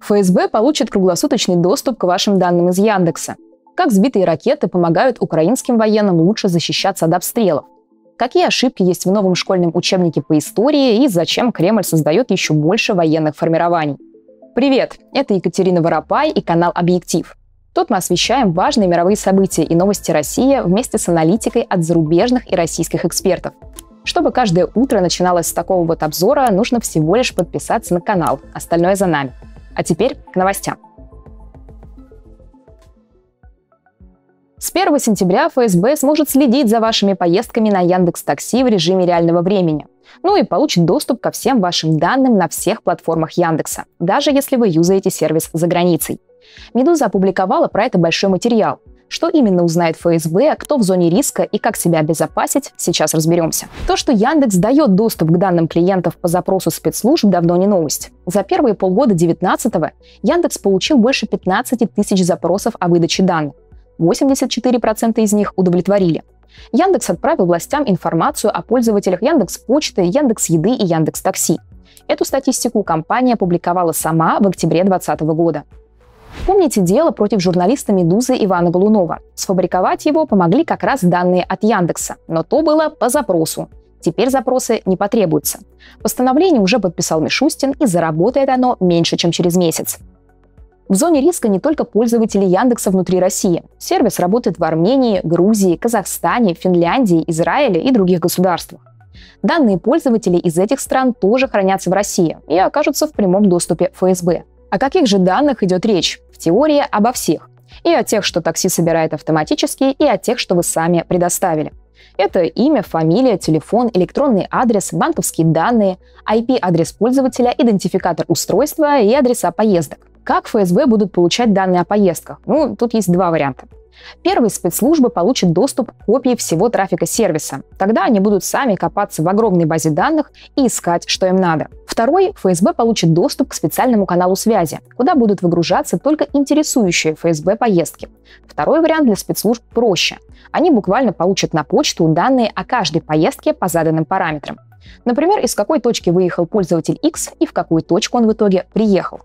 ФСБ получит круглосуточный доступ к вашим данным из Яндекса. Как сбитые ракеты помогают украинским военным лучше защищаться от обстрелов. Какие ошибки есть в новом школьном учебнике по истории и зачем Кремль создает еще больше военных формирований. Привет, это Екатерина Воропай и канал «Объектив». Тут мы освещаем важные мировые события и новости России вместе с аналитикой от зарубежных и российских экспертов. Чтобы каждое утро начиналось с такого вот обзора, нужно всего лишь подписаться на канал. Остальное за нами. А теперь к новостям. С 1 сентября ФСБ сможет следить за вашими поездками на Яндекс.Такси в режиме реального времени. Ну и получит доступ ко всем вашим данным на всех платформах Яндекса, даже если вы юзаете сервис за границей. «Медуза» опубликовала про это большой материал. Что именно узнает ФСБ, кто в зоне риска и как себя обезопасить, сейчас разберемся. То, что Яндекс дает доступ к данным клиентов по запросу спецслужб, давно не новость. За первые полгода 2019-го Яндекс получил больше 15 тысяч запросов о выдаче данных. 84% из них удовлетворили. Яндекс отправил властям информацию о пользователях Яндекс.Почты, Яндекс.Еды и Яндекс.Такси. Эту статистику компания опубликовала сама в октябре 2020 года. Помните дело против журналиста «Медузы» Ивана Голунова? Сфабриковать его помогли как раз данные от Яндекса, но то было по запросу. Теперь запросы не потребуются. Постановление уже подписал Мишустин, и заработает оно меньше, чем через месяц. В зоне риска не только пользователи Яндекса внутри России. Сервис работает в Армении, Грузии, Казахстане, Финляндии, Израиле и других государствах. Данные пользователей из этих стран тоже хранятся в России и окажутся в прямом доступе ФСБ. О каких же данных идет речь? В теории обо всех. И о тех, что такси собирает автоматически, и о тех, что вы сами предоставили. Это имя, фамилия, телефон, электронный адрес, банковские данные, IP-адрес пользователя, идентификатор устройства и адреса поездок. Как ФСБ будут получать данные о поездках? Тут есть два варианта. Первый, спецслужбы получат доступ к копии всего трафика сервиса. Тогда они будут сами копаться в огромной базе данных и искать, что им надо. Второй, ФСБ получит доступ к специальному каналу связи, куда будут выгружаться только интересующие ФСБ поездки. Второй вариант для спецслужб проще. Они буквально получат на почту данные о каждой поездке по заданным параметрам. Например, из какой точки выехал пользователь X и в какую точку он в итоге приехал.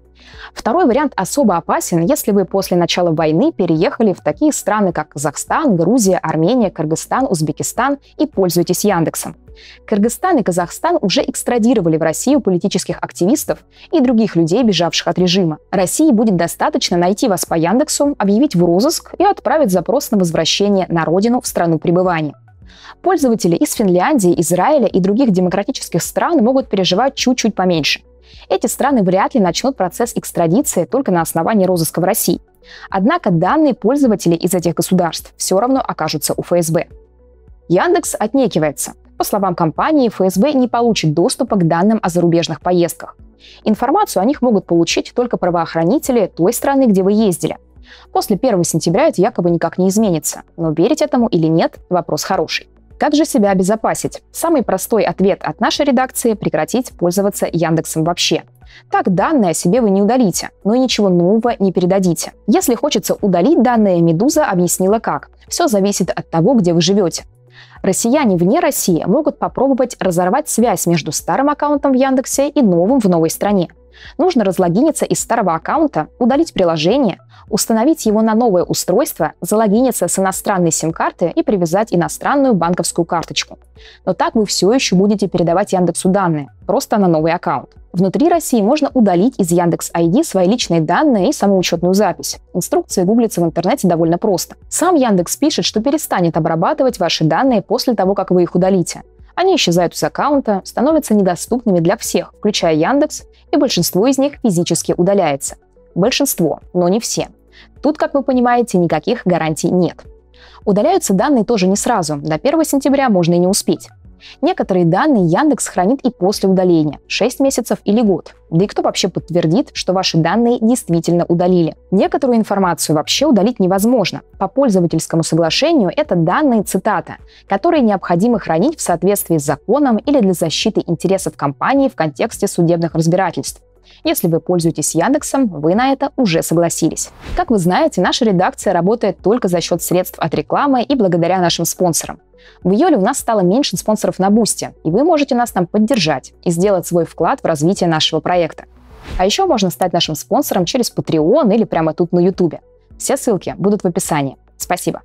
Второй вариант особо опасен, если вы после начала войны переехали в такие страны, как Казахстан, Грузия, Армения, Кыргызстан, Узбекистан и пользуетесь Яндексом. Кыргызстан и Казахстан уже экстрадировали в Россию политических активистов и других людей, бежавших от режима. России будет достаточно найти вас по Яндексу, объявить в розыск и отправить запрос на возвращение на родину в страну пребывания. Пользователи из Финляндии, Израиля и других демократических стран могут переживать чуть-чуть поменьше. Эти страны вряд ли начнут процесс экстрадиции только на основании розыска в России. Однако данные пользователей из этих государств все равно окажутся у ФСБ. Яндекс отнекивается. По словам компании, ФСБ не получит доступа к данным о зарубежных поездках. Информацию о них могут получить только правоохранители той страны, где вы ездили. После 1 сентября это якобы никак не изменится. Но верить этому или нет – вопрос хороший. Как же себя обезопасить? Самый простой ответ от нашей редакции – прекратить пользоваться Яндексом вообще. Так данные о себе вы не удалите, но и ничего нового не передадите. Если хочется удалить данные, «Медуза» объяснила как. Все зависит от того, где вы живете. Россияне вне России могут попробовать разорвать связь между старым аккаунтом в Яндексе и новым в новой стране. Нужно разлогиниться из старого аккаунта, удалить приложение, установить его на новое устройство, залогиниться с иностранной сим-карты и привязать иностранную банковскую карточку. Но так вы все еще будете передавать Яндексу данные, просто на новый аккаунт. Внутри России можно удалить из Яндекс.ID свои личные данные и самоучетную запись. Инструкции гуглятся в интернете довольно просто. Сам Яндекс пишет, что перестанет обрабатывать ваши данные после того, как вы их удалите. Они исчезают из аккаунта, становятся недоступными для всех, включая Яндекс, и большинство из них физически удаляется. Большинство, но не все. Тут, как вы понимаете, никаких гарантий нет. Удаляются данные тоже не сразу, до 1 сентября можно и не успеть. Некоторые данные Яндекс хранит и после удаления – 6 месяцев или год. Да и кто вообще подтвердит, что ваши данные действительно удалили? Некоторую информацию вообще удалить невозможно. По пользовательскому соглашению это данные, цитата, которые необходимо хранить в соответствии с законом или для защиты интересов компании в контексте судебных разбирательств. Если вы пользуетесь Яндексом, вы на это уже согласились. Как вы знаете, наша редакция работает только за счет средств от рекламы и благодаря нашим спонсорам. В июле у нас стало меньше спонсоров на Бусти, и вы можете нас там поддержать и сделать свой вклад в развитие нашего проекта. А еще можно стать нашим спонсором через Patreon или прямо тут на YouTube. Все ссылки будут в описании. Спасибо.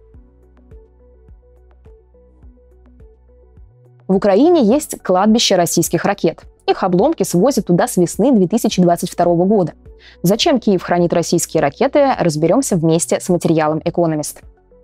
В Украине есть кладбище российских ракет. Их обломки свозят туда с весны 2022 года. Зачем Киев хранит российские ракеты, разберемся вместе с материалом «Экономист».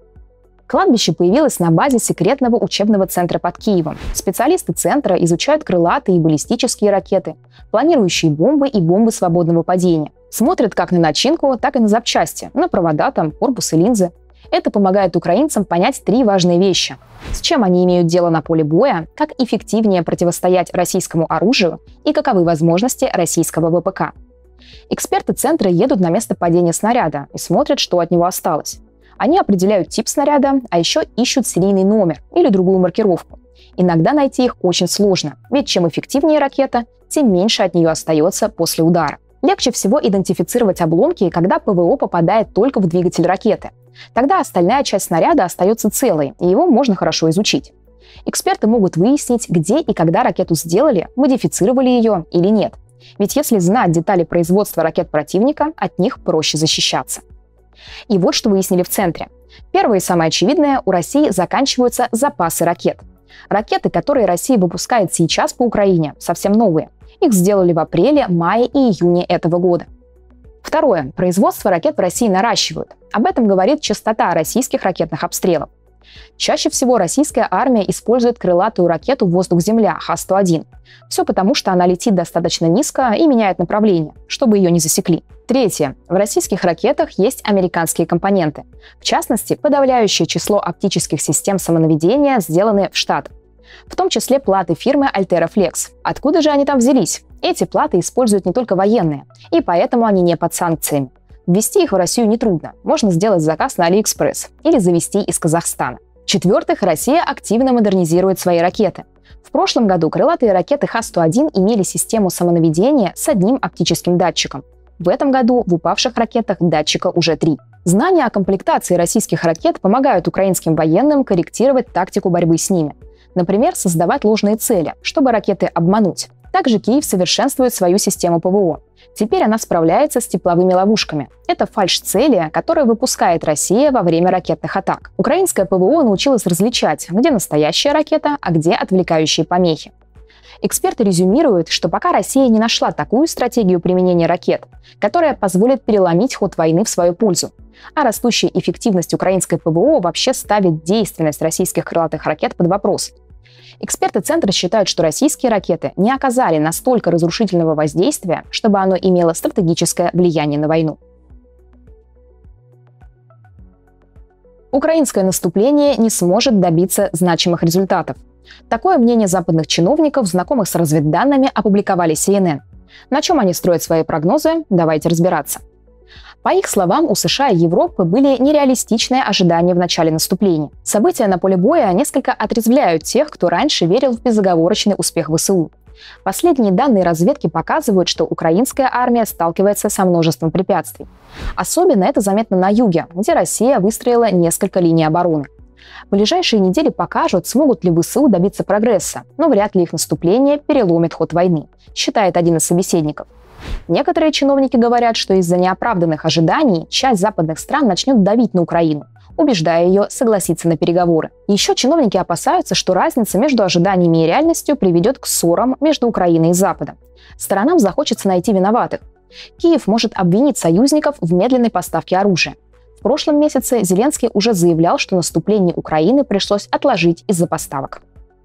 Кладбище появилось на базе секретного учебного центра под Киевом. Специалисты центра изучают крылатые и баллистические ракеты, планирующие бомбы и бомбы свободного падения. Смотрят как на начинку, так и на запчасти, на провода, корпус и линзы. Это помогает украинцам понять 3 важные вещи. С чем они имеют дело на поле боя, как эффективнее противостоять российскому оружию и каковы возможности российского ВПК. Эксперты центра едут на место падения снаряда и смотрят, что от него осталось. Они определяют тип снаряда, а еще ищут серийный номер или другую маркировку. Иногда найти их очень сложно, ведь чем эффективнее ракета, тем меньше от нее остается после удара. Легче всего идентифицировать обломки, когда ПВО попадает только в двигатель ракеты. Тогда остальная часть снаряда остается целой, и его можно хорошо изучить. Эксперты могут выяснить, где и когда ракету сделали, модифицировали ее или нет. Ведь если знать детали производства ракет противника, от них проще защищаться. И вот что выяснили в центре. Первое и самое очевидное – у России заканчиваются запасы ракет. Ракеты, которые Россия выпускает сейчас по Украине, совсем новые. Их сделали в апреле, мае и июне этого года. Второе. Производство ракет в России наращивают. Об этом говорит частота российских ракетных обстрелов. Чаще всего российская армия использует крылатую ракету «Воздух-Земля» Х-101. Все потому, что она летит достаточно низко и меняет направление, чтобы ее не засекли. Третье. В российских ракетах есть американские компоненты. В частности, подавляющее число оптических систем самонаведения сделаны в Штатах. В том числе платы фирмы Altera Flex. Откуда же они там взялись? Эти платы используют не только военные, и поэтому они не под санкциями. Ввести их в Россию нетрудно. Можно сделать заказ на AliExpress или завести из Казахстана. В-четвертых, Россия активно модернизирует свои ракеты. В прошлом году крылатые ракеты Х-101 имели систему самонаведения с одним оптическим датчиком. В этом году в упавших ракетах датчика уже 3. Знания о комплектации российских ракет помогают украинским военным корректировать тактику борьбы с ними. Например, создавать ложные цели, чтобы ракеты обмануть. Также Киев совершенствует свою систему ПВО. Теперь она справляется с тепловыми ловушками. Это фальш-цели, которые выпускает Россия во время ракетных атак. Украинское ПВО научилось различать, где настоящая ракета, а где отвлекающие помехи. Эксперты резюмируют, что пока Россия не нашла такую стратегию применения ракет, которая позволит переломить ход войны в свою пользу. А растущая эффективность украинской ПВО вообще ставит действенность российских крылатых ракет под вопрос. Эксперты Центра считают, что российские ракеты не оказали настолько разрушительного воздействия, чтобы оно имело стратегическое влияние на войну. Украинское наступление не сможет добиться значимых результатов. Такое мнение западных чиновников, знакомых с разведданными, опубликовали CNN. На чем они строят свои прогнозы, давайте разбираться. По их словам, у США и Европы были нереалистичные ожидания в начале наступления. События на поле боя несколько отрезвляют тех, кто раньше верил в безоговорочный успех ВСУ. Последние данные разведки показывают, что украинская армия сталкивается со множеством препятствий. Особенно это заметно на юге, где Россия выстроила несколько линий обороны. Ближайшие недели покажут, смогут ли ВСУ добиться прогресса, но вряд ли их наступление переломит ход войны, считает один из собеседников. Некоторые чиновники говорят, что из-за неоправданных ожиданий часть западных стран начнет давить на Украину, убеждая ее согласиться на переговоры. Еще чиновники опасаются, что разница между ожиданиями и реальностью приведет к ссорам между Украиной и Западом. Сторонам захочется найти виноватых. Киев может обвинить союзников в медленной поставке оружия. В прошлом месяце Зеленский уже заявлял, что наступление Украины пришлось отложить из-за поставок.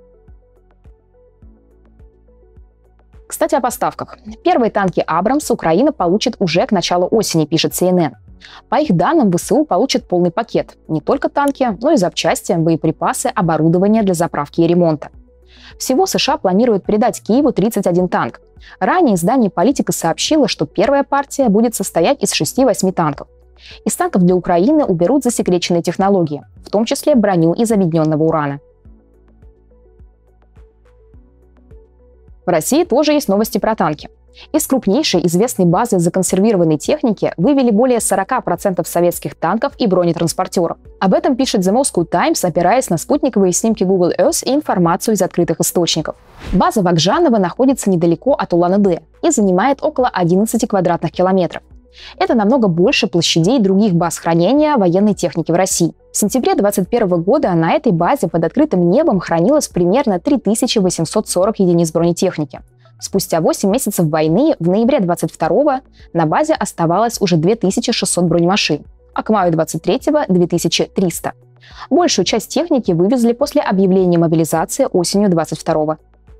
Кстати, о поставках. Первые танки «Абрамс» Украина получит уже к началу осени, пишет CNN. По их данным, ВСУ получит полный пакет. Не только танки, но и запчасти, боеприпасы, оборудование для заправки и ремонта. Всего США планируют передать Киеву 31 танк. Ранее издание «Политика» сообщило, что первая партия будет состоять из 6-8 танков. Из танков для Украины уберут засекреченные технологии, в том числе броню из объединенного урана. В России тоже есть новости про танки. Из крупнейшей известной базы законсервированной техники вывели более 40% советских танков и бронетранспортеров. Об этом пишет The Moscow Times, опираясь на спутниковые снимки Google Earth и информацию из открытых источников. База Вагжанова находится недалеко от Улан-Удэ и занимает около 11 квадратных километров. Это намного больше площадей других баз хранения военной техники в России. В сентябре 2021 года на этой базе под открытым небом хранилось примерно 3840 единиц бронетехники. Спустя 8 месяцев войны, в ноябре 2022 на базе оставалось уже 2600 бронемашин, а к маю 2023 – 2300. Большую часть техники вывезли после объявления мобилизации осенью 2022.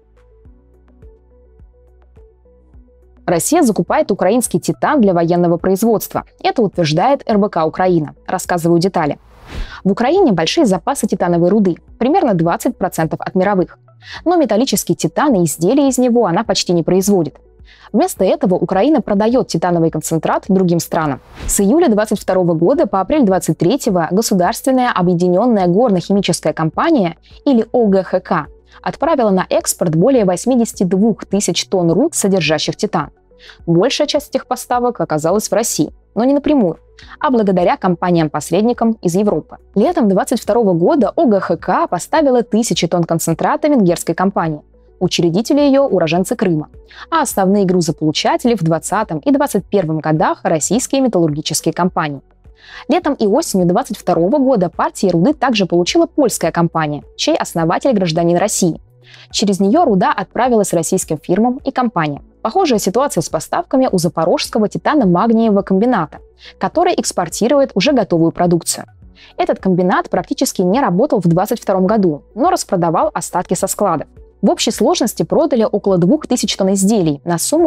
Россия закупает украинский титан для военного производства. Это утверждает РБК Украина. Рассказываю детали. В Украине большие запасы титановой руды, примерно 20% от мировых. Но металлический титан и изделия из него она почти не производит. Вместо этого Украина продает титановый концентрат другим странам. С июля 2022 года по апрель 2023 Государственная объединенная горно-химическая компания, или ОГХК, отправила на экспорт более 82 тысяч тонн руд, содержащих титан. Большая часть этих поставок оказалась в России, но не напрямую, а благодаря компаниям-посредникам из Европы. Летом 2022 года ОГХК поставила 1000 тонн концентрата венгерской компании. Учредители ее – уроженцы Крыма, а основные грузополучатели в 2020 и 2021 годах – российские металлургические компании. Летом и осенью 2022 года партии руды также получила польская компания, чей основатель – гражданин России. Через нее руда отправилась российским фирмам и компаниям. Похожая ситуация с поставками у Запорожского титано-магниевого комбината, который экспортирует уже готовую продукцию. Этот комбинат практически не работал в 2022 году, но распродавал остатки со складов. В общей сложности продали около 2000 тонн изделий на сумму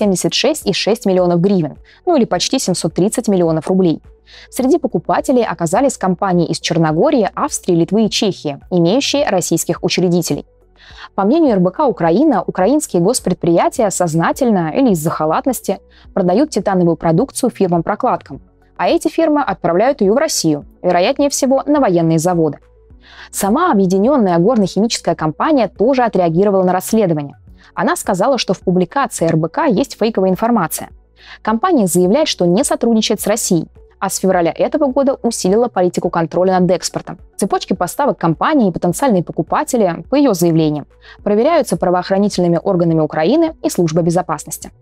276,6 миллионов гривен, или почти 730 миллионов рублей. Среди покупателей оказались компании из Черногории, Австрии, Литвы и Чехии, имеющие российских учредителей. По мнению РБК Украина, украинские госпредприятия сознательно или из-за халатности продают титановую продукцию фирмам-прокладкам, а эти фирмы отправляют ее в Россию, вероятнее всего, на военные заводы. Сама объединенная горно-химическая компания тоже отреагировала на расследование. Она сказала, что в публикации РБК есть фейковая информация. Компания заявляет, что не сотрудничает с Россией, а с февраля этого года усилила политику контроля над экспортом. Цепочки поставок компании и потенциальные покупатели, по ее заявлениям, проверяются правоохранительными органами Украины и Службой безопасности.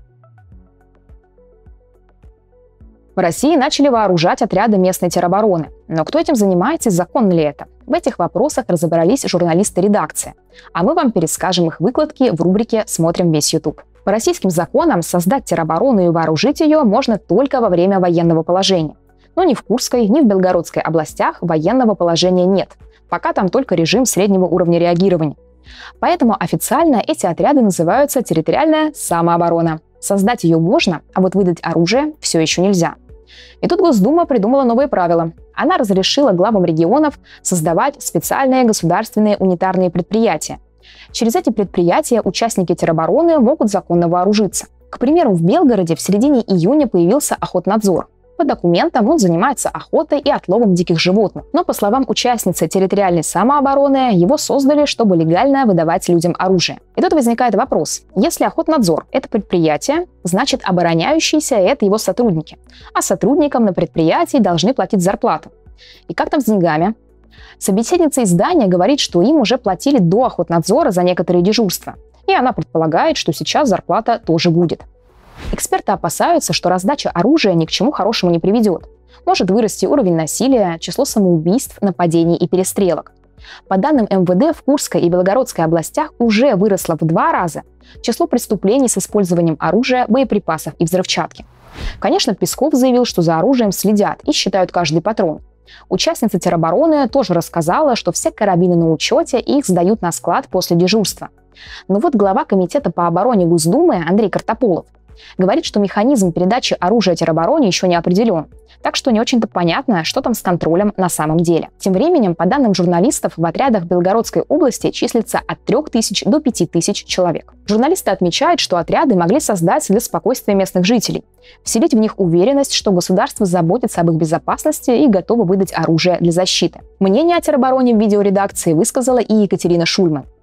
В России начали вооружать отряды местной теробороны. Но кто этим занимается и законно ли это? В этих вопросах разобрались журналисты редакции. А мы вам перескажем их выкладки в рубрике «Смотрим весь YouTube». По российским законам создать тероборону и вооружить ее можно только во время военного положения. Но ни в Курской, ни в Белгородской областях военного положения нет. Пока там только режим среднего уровня реагирования. Поэтому официально эти отряды называются территориальная самооборона. Создать ее можно, а вот выдать оружие все еще нельзя. И тут Госдума придумала новые правила. Она разрешила главам регионов создавать специальные государственные унитарные предприятия. Через эти предприятия участники теробороны могут законно вооружиться. К примеру, в Белгороде в середине июня появился Охотнадзор. По документам он занимается охотой и отловом диких животных. Но, по словам участницы территориальной самообороны, его создали, чтобы легально выдавать людям оружие. И тут возникает вопрос. Если Охотнадзор – это предприятие, значит обороняющиеся – это его сотрудники. А сотрудникам на предприятии должны платить зарплату. И как там с деньгами? Собеседница издания говорит, что им уже платили до Охотнадзора за некоторые дежурства. И она предполагает, что сейчас зарплата тоже будет. Эксперты опасаются, что раздача оружия ни к чему хорошему не приведет. Может вырасти уровень насилия, число самоубийств, нападений и перестрелок. По данным МВД, в Курской и Белгородской областях уже выросло в 2 раза число преступлений с использованием оружия, боеприпасов и взрывчатки. Конечно, Песков заявил, что за оружием следят и считают каждый патрон. Участница теробороны тоже рассказала, что все карабины на учете и их сдают на склад после дежурства. Но вот глава комитета по обороне Госдумы Андрей Картополов говорит, что механизм передачи оружия теробороне еще не определен. Так что не очень-то понятно, что там с контролем на самом деле. Тем временем, по данным журналистов, в отрядах Белгородской области числится от 3000 до 5000 человек. Журналисты отмечают, что отряды могли создать для спокойствия местных жителей, вселить в них уверенность, что государство заботится об их безопасности и готово выдать оружие для защиты. Мнение о теробороне в видеоредакции высказала и Екатерина Шульман.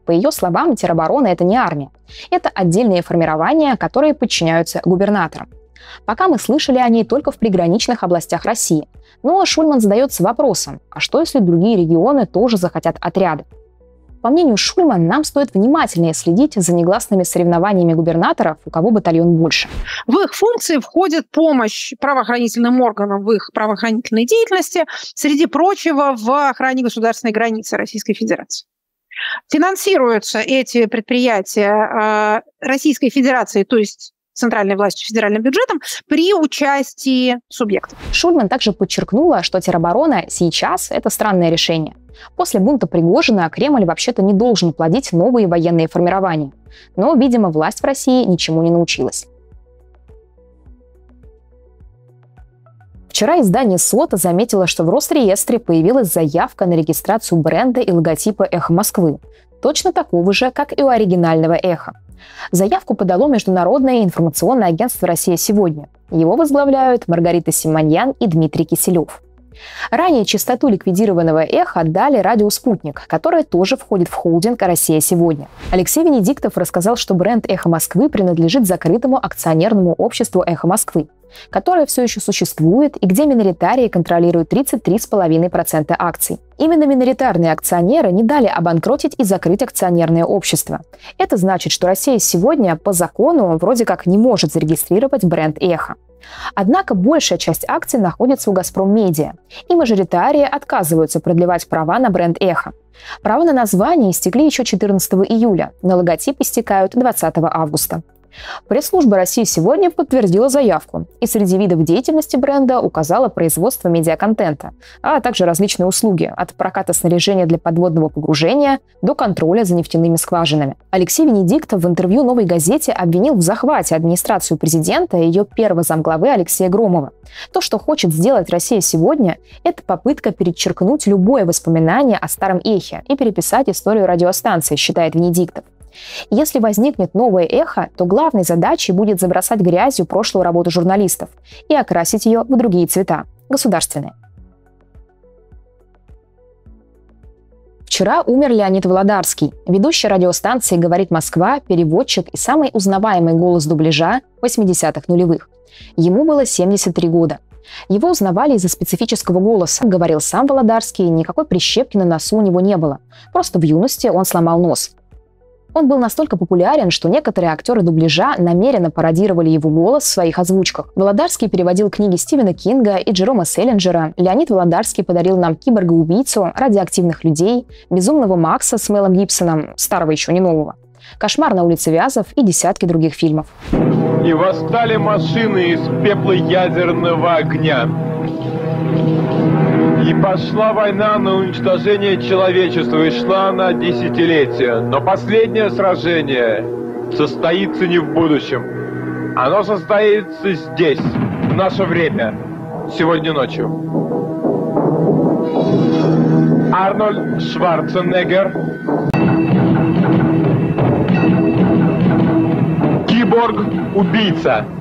По ее словам, тероборона – это не армия. Это отдельные формирования, которые подчиняются губернаторам. Пока мы слышали о ней только в приграничных областях России. Но Шульман задается вопросом, а что если другие регионы тоже захотят отряды? По мнению Шульман, нам стоит внимательнее следить за негласными соревнованиями губернаторов, у кого батальон больше. В их функции входит помощь правоохранительным органам в их правоохранительной деятельности, среди прочего, в охране государственной границы Российской Федерации. Финансируются эти предприятия Российской Федерацией, то есть центральной властью, федеральным бюджетом, при участии субъектов. Шульман также подчеркнула, что тероборона сейчас – это странное решение. После бунта Пригожина Кремль вообще-то не должен плодить новые военные формирования. Но, видимо, власть в России ничему не научилась. Вчера издание СОТА заметило, что в Росреестре появилась заявка на регистрацию бренда и логотипа «Эхо Москвы», точно такого же, как и у оригинального «Эхо». Заявку подало Международное информационное агентство «Россия сегодня». Его возглавляют Маргарита Симоньян и Дмитрий Киселев. Ранее частоту ликвидированного «Эхо» отдали радио «Спутник», которое тоже входит в холдинг «Россия сегодня». Алексей Венедиктов рассказал, что бренд «Эхо Москвы» принадлежит закрытому акционерному обществу «Эхо Москвы», которое все еще существует и где миноритарии контролируют 33,5% акций. Именно миноритарные акционеры не дали обанкротить и закрыть акционерное общество. Это значит, что «Россия сегодня» по закону вроде как не может зарегистрировать бренд «Эхо». Однако большая часть акций находится у «Газпром Медиа», и мажоритарии отказываются продлевать права на бренд «Эхо». Права на название истекли еще 14 июля, на логотип истекают 20 августа. Пресс-служба «России сегодня» подтвердила заявку и среди видов деятельности бренда указала производство медиаконтента, а также различные услуги от проката снаряжения для подводного погружения до контроля за нефтяными скважинами. Алексей Венедиктов в интервью «Новой газете» обвинил в захвате администрацию президента и ее первого замглавы Алексея Громова. То, что хочет сделать «Россия сегодня», это попытка перечеркнуть любое воспоминание о старом «Эхе» и переписать историю радиостанции, считает Венедиктов. Если возникнет новое «Эхо», то главной задачей будет забросать грязью прошлую работу журналистов и окрасить ее в другие цвета – государственные. Вчера умер Леонид Володарский, ведущий радиостанции «Говорит Москва», переводчик и самый узнаваемый голос дубляжа 80-х нулевых. Ему было 73 года. Его узнавали из-за специфического голоса. Говорил сам Володарский, никакой прищепки на носу у него не было. Просто в юности он сломал нос. Он был настолько популярен, что некоторые актеры дубляжа намеренно пародировали его голос в своих озвучках. Володарский переводил книги Стивена Кинга и Джерома Селлинджера. Леонид Володарский подарил нам «Киборга-убийцу», «Радиоактивных людей», «Безумного Макса» с Мелом Гибсоном, старого еще не нового, «Кошмар на улице Вязов» и десятки других фильмов. И восстали машины из пепла ядерного огня. И пошла война на уничтожение человечества, и шла она десятилетия. Но последнее сражение состоится не в будущем. Оно состоится здесь, в наше время, сегодня ночью. Арнольд Шварценеггер. Киборг-убийца.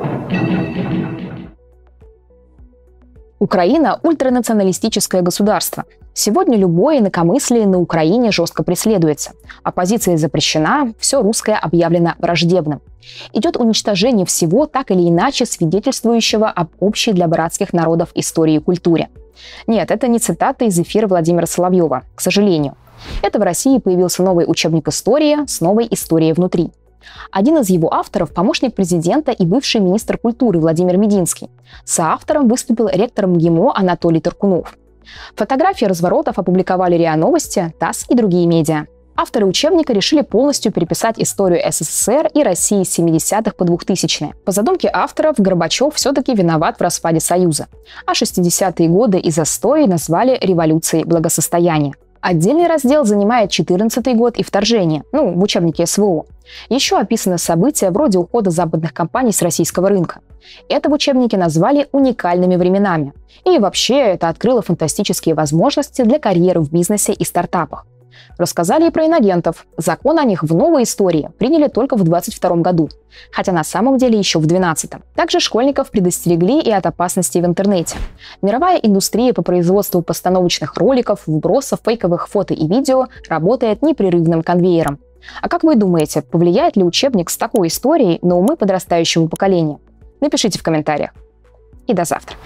Украина – ультранационалистическое государство. Сегодня любое инакомыслие на Украине жестко преследуется. Оппозиция запрещена, все русское объявлено враждебным. Идет уничтожение всего, так или иначе свидетельствующего об общей для братских народов истории и культуре. Нет, это не цитата из эфира Владимира Соловьева, к сожалению. Это в России появился новый учебник истории с новой историей внутри. Один из его авторов – помощник президента и бывший министр культуры Владимир Мединский. Соавтором выступил ректор МГИМО Анатолий Таркунов. Фотографии разворотов опубликовали РИА Новости, ТАСС и другие медиа. Авторы учебника решили полностью переписать историю СССР и России с 70-х по 2000-е. По задумке авторов, Горбачев все-таки виноват в распаде Союза, а 60-е годы и застой назвали революцией благосостояния. Отдельный раздел занимает 14-й год и вторжение, в учебнике СВО. Еще описаны события вроде ухода западных компаний с российского рынка. Это в учебнике назвали уникальными временами. И вообще это открыло фантастические возможности для карьеры в бизнесе и стартапах. Рассказали и про инагентов. Закон о них в новой истории приняли только в 2022 году, хотя на самом деле еще в 2012. Также школьников предостерегли и от опасностей в интернете. Мировая индустрия по производству постановочных роликов, вбросов, фейковых фото и видео работает непрерывным конвейером. А как вы думаете, повлияет ли учебник с такой историей на умы подрастающего поколения? Напишите в комментариях. И до завтра.